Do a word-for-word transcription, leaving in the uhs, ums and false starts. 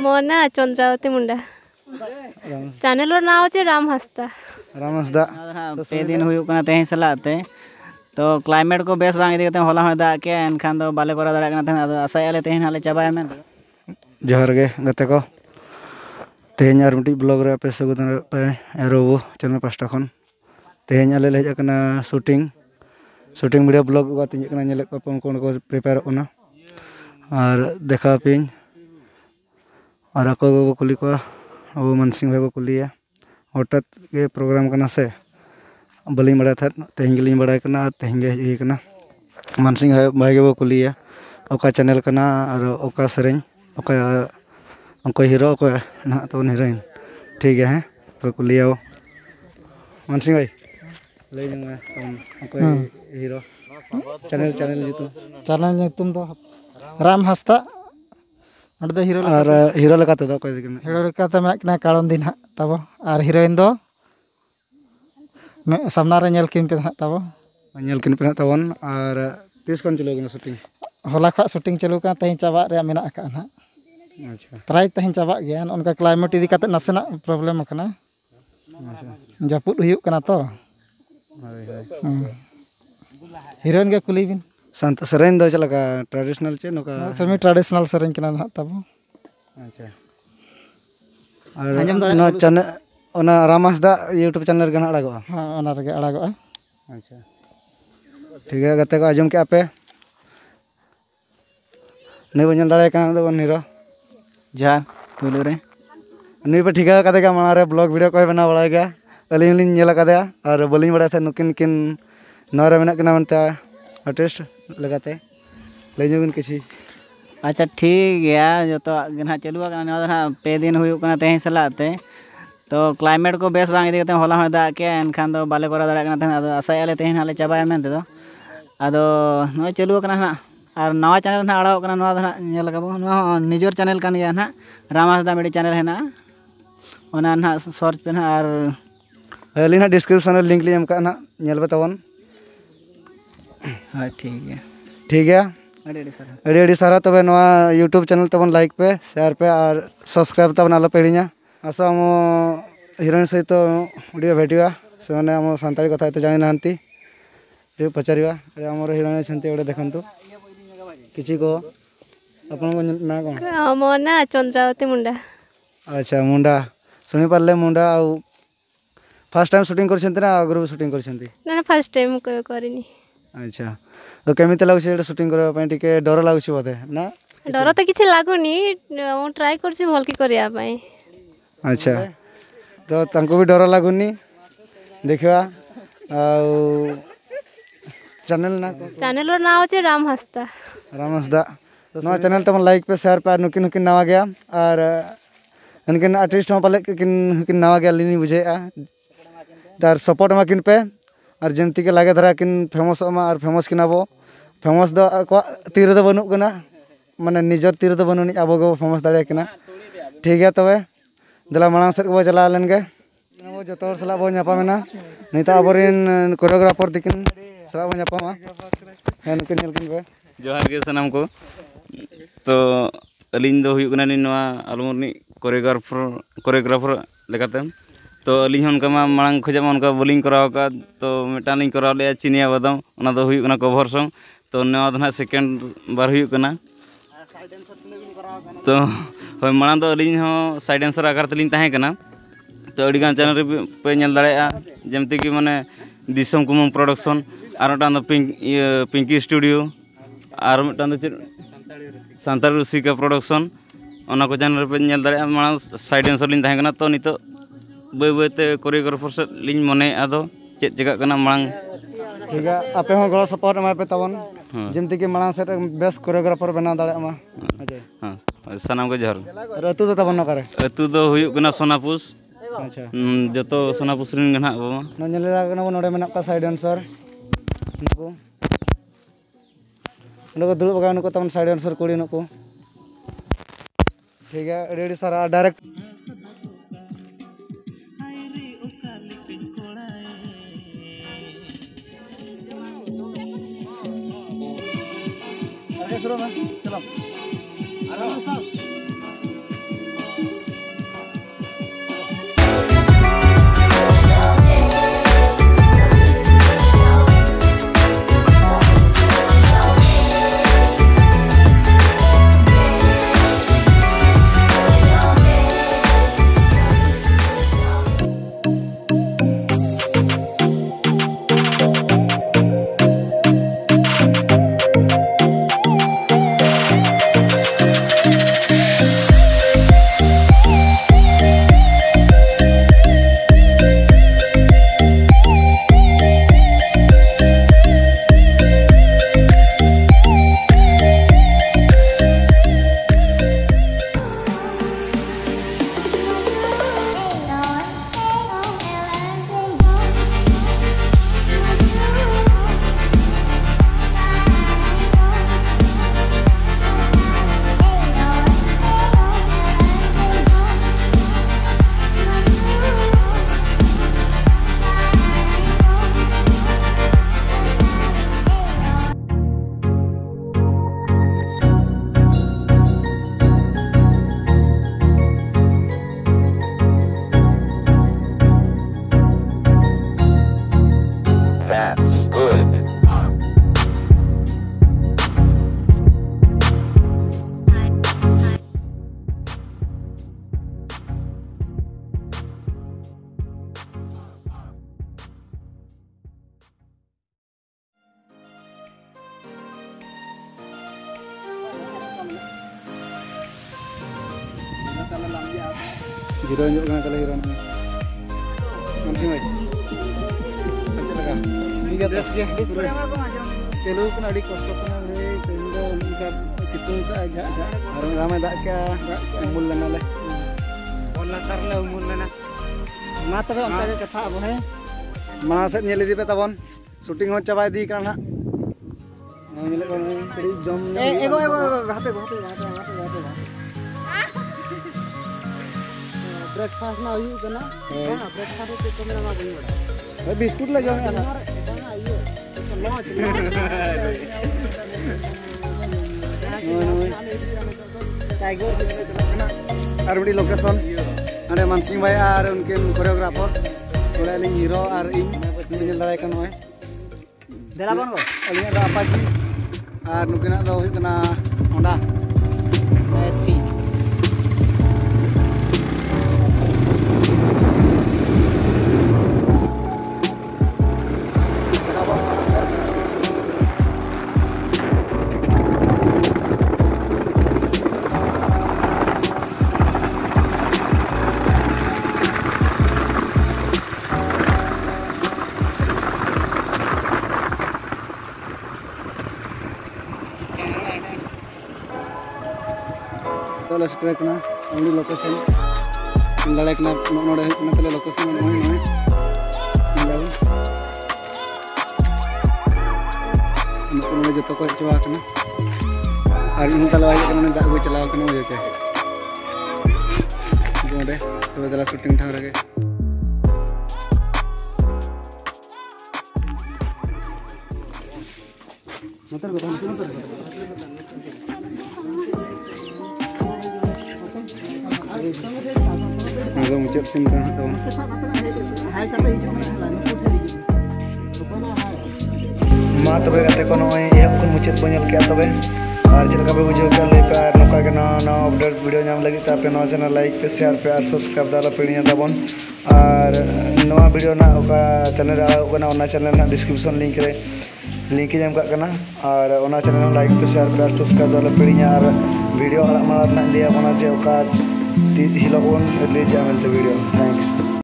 मो ना चंद्रावती मुंडा चैनल नाव चे राम हंसदा राम हंसदा पे दिन हुई तेज सलाते तो क्लाइमेट को बेस बांग इदी होला हो दा के एनखान दो बाले करा दाड़ा कना आसायाले तेज हाले चाबाय में जोहार गे गते को तेज और मिट्टी ब्लॉग रे पे सगुदन पे एरोबो चैनल पास्टा खन तेज आले ले हेज कना शूटिंग शूटिंग वीडियो ब्लॉग को तिन कना नेले को उनको को प्रिपेयर होना और देखा पिन और ako को कुली को अब मानसिंह भाई कुलिया हठात के प्रोग्राम करना से बलिंग बड़ा था तेज गिलिंग बड़ा करना तेज गे करना मानसिंह भाई को कुलिया ओका चैनल करना और ओका सेरेंज ओका उनको हीरो को ना तो हीरोइन ठीक है हैं तो कुलिया मानसिंह भाई ले में उनको hero channel channel Jeetu channel तुम तो राम हंसदा अरे हीरो और हीरो लगाते दो कोई हीरो लगाते मैं कारण दिन हाँ तब और हीरोइन दो सामना रे नेल किन पे हाँ तब नेल किन पे तबन और तीस कौन चलो गना शूटिंग होला खा शूटिंग चलू का तेज चाबा रे मेना का ना अच्छा प्राय तेज चाबा गया उनका क्लाइमेट इदी काते नसेना प्रॉब्लम कना जापुद हुयुक कना तो हीरोइन के कुली बिन संत सेरेंज दो चला का ट्रेडिशनल चे नोका सेमी ट्रेडिशनल सेरेंज कना ना तब अच्छा और नो चैनल ओना राम हंसदा यूट्यूब चैनल गना अड़ागो हां ओना रे अड़ागो अच्छा ठीक है गते को आजम के आपे नहीं बन दाड़े का दो हीरो जहाँ पुलू रे नहीं पे ठीक है कदे का मारे ब्लॉग वीडियो को बना बड़ा गया अलिंग लिंग नेला कदे और बलिंग बड़ा था नुकिन किन नरे मेना कना मनता आर्टिस्ट लगाते ले जबिन किसी अच्छा ठीक गया जो तो ना चलू ना पे दिन हुई तेज सलाते तो क्लाइमेट को बेस बांग इदी होला हो दा के एनखान दो बाले करा दाड़ा कना आसायाले तेज हाले चाबाय में तो आदो नय चलू कना ना और नवा चैनल ना आड़ाव कना नवा ना नेल लगाबो नवा निजर चैनल कान गया ना राम हंसदा मिडी चैनल है ना ओना ना सर्च पे ना और अली ना डिस्क्रिप्शन लिंक ले एम का ना नेल बतावन हाँ ठीक है ठीक है अड़ी अड़ी सारा अड़ी अड़ी सारा तबे नवा यूट्यूब चैनल तबन लाइक पे शेयर पे और सब्सक्राइब तबन आलो पेड़िया आशा आम हिरोइन सहित वीडियो भेटिया से आम सानताड़ी कथा तो जानी नांती पचारिवा आम हिरोइन छंती ओडे देखंतु किछि को अपन को ना कोन मो ना चंद्रावती मुंडा अच्छा मुंडा सुनी पारले मुंडा आ फर्स्ट टाइम शूटिंग कर छंती ना अगरू शूटिंग कर छंती ना फर्स्ट टाइम करिनी अच्छा तो केमिते लागुछि एटा शूटिंग करबा पय टिके डर लागुछि बोधे ना डर तो किछि लागुनी मु ट्राई करछि भल की करिया पय अच्छा तो तांको भी डर लागुनी देखिवा आ चैनल ना चैनल नाव चे राम हंसदा राम हंसदा नवा चैनल तम लाइक पे शेयर पे नुकिन नुकिन नवा गया और उनकिन आर्टिस्ट हम पाले किन किन नवा गया लिनी बुझेआ तार सपोर्ट मा किन पे और जमती के लागे धरा किन फेमस मा और फेमस किन आबो फेमस दो को तीर दो बनु कना माने निजर तीर दो बनुनी आबो गो फेमस दाड़े किना ठीक है तबे दला मांग से को चला लेन के वो जतोर सला बो ᱧᱟᱯᱟᱢᱮᱱᱟ निता आबोरिन कोरियोग्राफर दिकिन सला बो ᱧᱟᱯᱟᱢᱟ है नुकिन नेलकिन पे जोहार के सनम को तो अलिंग दो हुई कना नि नवा आलमोनी कोरियोग्राफर कोरियोग्राफर लेकाते तो अलिंग उनका मांग खोजा उनका बोलिंग कराव का तो मिटान लिंग कराव ले चिनिया बदम ओना दो हुई कना कवर सॉन्ग तो नवा दना सेकंड बार हुई कना तो होय मांग दो अलिंग हो साइड डांसर आकार तलिंग ताहे कना तो अडिगान चैनल पे नेल दाड़ेया जेमति कि माने दिसम कुमम प्रोडक्शन और मिटान पिंक पिंकी स्टूडियो और मिटान सानताड़ी रसिका प्रोडक्शन ओना को चैनल पे नेल दाड़ेया मांग साइड डांसर लिंग ताहे कना तो नितो बै बैते कोरियोग्राफर से लिंग मने आदो चेक चेका कना मांग ठीक है आपे हो गलो सपोर्ट एमा पे तबन जेमति कि मांग से बेस्ट कोरियोग्राफर बना दाड़े मा अजय हां सनाम को जहर अतु दो तबन नकारे अतु दो हुई कना सोनापुस अच्छा जतो सोनापुस रिन गना बाबा न नेला कना नोडे मेना का साइड डांसर नको नको दुड़ बगा नको तबन साइड डांसर कोड़ी नको ठीक है रेडी सारा डायरेक्ट शुरू में चलो हीरो ᱧᱚᱜ ᱠᱟᱱᱟ ᱛᱟᱞᱮ ᱦᱤᱨᱳ ᱢᱟᱱᱥᱤ ᱵᱷᱟई ᱪᱮᱫ ᱞᱮᱠᱟ ᱴᱷᱤᱠ ᱜᱮᱭᱟ ᱵᱮᱥ ᱜᱮ ᱪᱟᱹᱞᱩ ᱠᱟᱱᱟ ᱟᱹᱰᱤ ᱠᱚᱥᱴᱚ ᱠᱟᱱᱟ ᱞᱟᱹᱭ ᱛᱮᱦᱮᱧ ᱫᱚ ᱚᱱᱠᱟ ᱥᱤᱛᱩᱝ ᱠᱟᱜᱼᱟ ᱡᱷᱟᱜ ᱡᱷᱟᱜ ᱟᱨ ᱫᱟᱢᱮ ᱫᱟᱜ ᱠᱮᱜᱼᱟ ᱫᱟᱜ ᱩᱢᱩᱞ ᱞᱮᱱᱟᱞᱮ ᱚᱱ ᱞᱟᱛᱟᱨ ᱞᱮ ᱩᱢᱩᱞ ᱞᱮᱱᱟ ᱢᱟ ᱛᱚᱵᱮ ᱚᱱᱠᱟ ᱜᱮ ᱠᱟᱛᱷᱟ ᱟᱵᱚ ᱦᱮᱸ ᱢᱟᱲᱟᱝ ᱥᱮᱫ ᱧᱮᱞ ᱤᱫᱤ ᱯᱮ ᱛᱟᱵᱚᱱ ᱥᱩᱴᱤᱝ ᱦᱚᱸ ᱪᱟᱵᱟ ᱤᱫᱤ ᱠᱟᱱᱟ ᱱᱟᱦᱟᱜ ᱧᱮᱞᱮᱫ ᱠᱚ ᱠᱟᱹᱴᱤᱡ ᱡᱚᱢ ᱮᱜᱳ ᱮᱜᱳ ᱦᱟᱯᱮ ᱦᱟᱯᱮ ᱦᱟᱯᱮ ᱦᱟᱯᱮ ब्रेकफास्ट ना हुई करना हां ब्रेकफास्ट के तुमने ना गई बड़ा बिस्कुट ले जाओ ना ये टाइगर बिस्कुट ना और बड़ी लोकेशन अरे मानसिंह भाई और उनके कोरियोग्राफर बोले लिंग हीरो और इन मिल दाय कन होय देला बन गो अलिया दा अपाची और नुकिना दो हुई कना होंडा एसपी तो सेटर करना उनी लोकेशन लड़े करना नोडे करना तले लोकेशन नोय नोय मिलाऊ उनको नोडे जतो को चवा करना और इन तले वाले करना दाग को चलाव करना हो जाते नोडे तो तला शूटिंग ठाक रगे नतर को नतर Agak muncul sim kan tahun. Ma तबे kate kono ehab kon muncul bonyol kya तबे और चल का पे बुझो कर ले पे और नोका के ना ना अपडेट वीडियो नाम लगी ता पे नवा चैनल लाइक पे शेयर पे और सब्सक्राइब दाला पेड़िया दाबन और नवा वीडियो ना ओका चैनल ओका ना चैनल ना डिस्क्रिप्शन लिंक रे लिंक जाम का करना और ओना चैनल लाइक पे शेयर पे और सब्सक्राइब दाला पेड़िया और वीडियो अलग माला ना लिया बना जे ओका हिलोन ले जामल वीडियो थैंक्स।